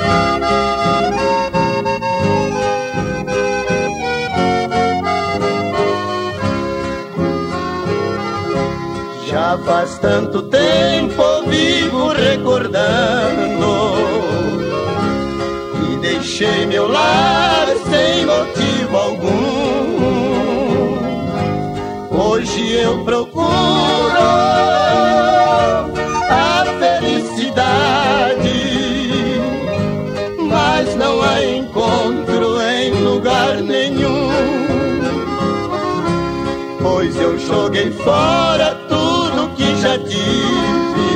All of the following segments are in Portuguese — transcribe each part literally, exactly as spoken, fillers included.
Já faz tanto tempo vivo recordando que deixei meu lar sem motivo algum. Hoje eu procuro a felicidade, mas não a encontro em lugar nenhum. Pois eu joguei fora tudo que já tive,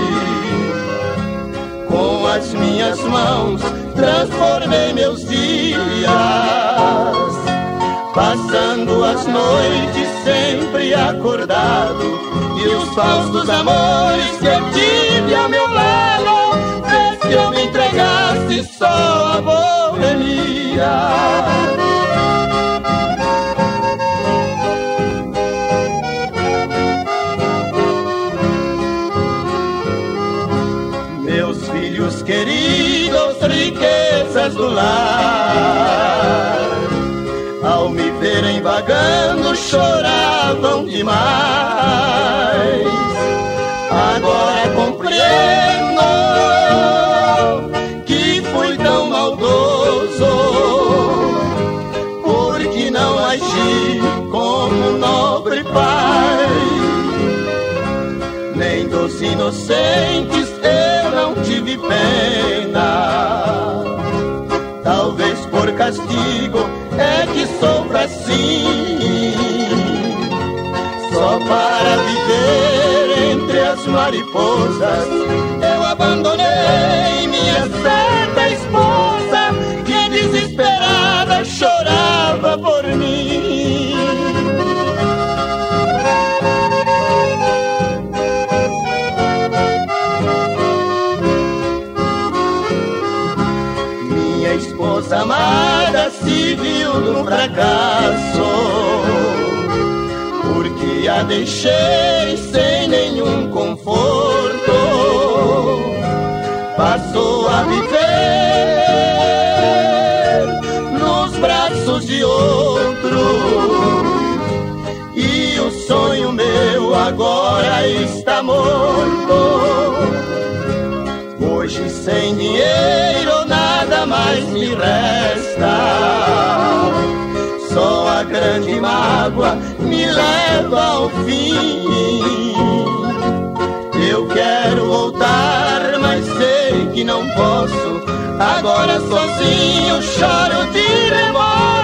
com as minhas mãos transformei meus dias, passando as noites sempre acordado, e os falsos amores que eu tive ao meu lado fez que eu me entregasse só à boemia. Filhos queridos, riquezas do lar, ao me verem vagando choravam demais. Agora compreendo que fui tão maldoso, porque não agi como um nobre pai. Nem dos inocentes eu não tive pena, talvez por castigo é que sofro assim. Só para viver entre as mariposas eu abandonei minha certa esposa, que desesperada chorava por mim. Esposa amada se viu no fracasso, porque a deixei sem nenhum conforto. Passou a viver nos braços de outro, e o sonho meu agora está morto. Hoje sem dinheiro nada mais me resta, só a grande mágoa me leva ao fim. Eu quero voltar, mas sei que não posso. Agora sozinho choro de remorso.